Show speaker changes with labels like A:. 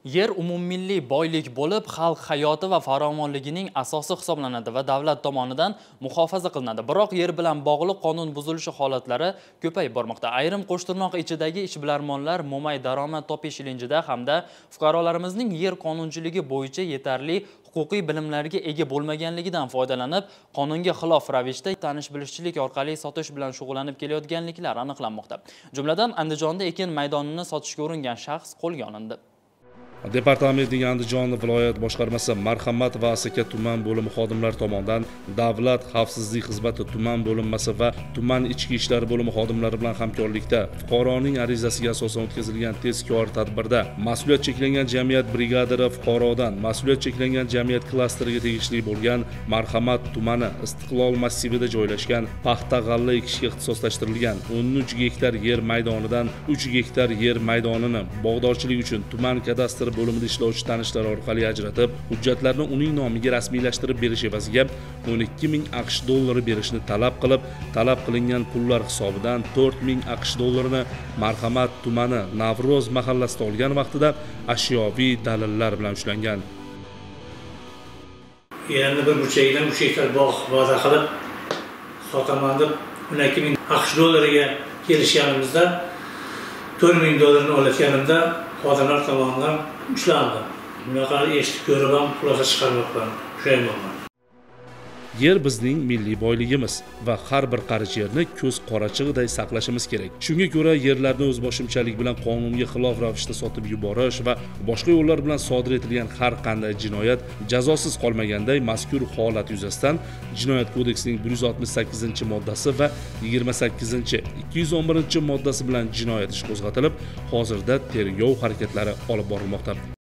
A: Yer umummilliy boylik bo'lib, xalq hayoti va farovonligining asosi hisoblanadi va davlat tomonidan muhofaza qilinadi. Biroq yer bilan bog'liq qonun buzilishi holatlari ko'payib bormoqda. Ayrim qo'shtirnoq ichidagi ishbilarmonlar mo'may daromad topish ilinjida hamda fuqarolarimizning yer qonunchiligi bo'yicha yetarli huquqiy bilimlarga ega bo'lmaganligidan foydalanib, qonunga xilof ravishda tanish-bilishchilik orqali sotish bilan shug'ullanib kelayotganliklari aniqlanmoqda. Jumladan, Andijonda ekin maydonini sotishga uringan shaxs qo'lga olindi.
B: Departamentning Andijon viloyat boshqarmasi Marhamat va Asaka tuman bo'limi xodimlari tomonidan Davlat xavfsizlik xizmati tuman bo'linmasi va tuman ichki ishlar bo'limi xodimlari bilan hamkorlikda fuqaroning arizasiga asosan o'tkazilgan tezkor tadbirda mas'uliyat cheklangan jamiyat brigadiri fuqarodan mas'uliyat cheklangan jamiyat klasteriga tegishli bo'lgan Marhamat tumani Istiqlol massivida joylashgan paxta g'alla ekishga ixtisoslashtirilgan 13 gektar yer maydonidan 3 gektar yer maydonini bog'dorchilik uchun tuman kadastr bo'limida ishlovchi tanishlar orqali ajratib, hujjatlarni uning nomiga rasmiylashtirib berish evaziga 12.000 AQSh dollari berishni talab qilib, talab qilingan pullar hisobidan 4.000 AQSh dollarini Marhamat tumani Navro'z mahallasida olgan vaqtida ashyoviy dalillar bilan ushlangan.
C: Yerimni bir burchagidan 3 gektar bog' va'da qilib, sotaman deb 12.000 AQSh dollariga kelishganimizda 4.000 dollarini olayotganimda xodimlar tomonidan ushlandi. Bunaqa eshitib ko'rib ham xulosa chiqarmoqman. Pushaymonman.
B: Yer bizning milliy boyligimiz va har bir qarich yerni ko'z qorachig'iday saqlashimiz kerak. Shunga ko'ra yerlarni o'zboshimchalik bilan qonunga xilof ravishda sotib yuborish va boshqa yo'llar bilan sodir etilgan har qanday jinoyat jazosiz qolmaganday mazkur holat yuzasidan Jinoyat kodeksining 168-moddasi va 28-211-moddasi bilan jinoyat ishi qo'zg'atilib, hozirda tergov harakatlari olib borilmoqda.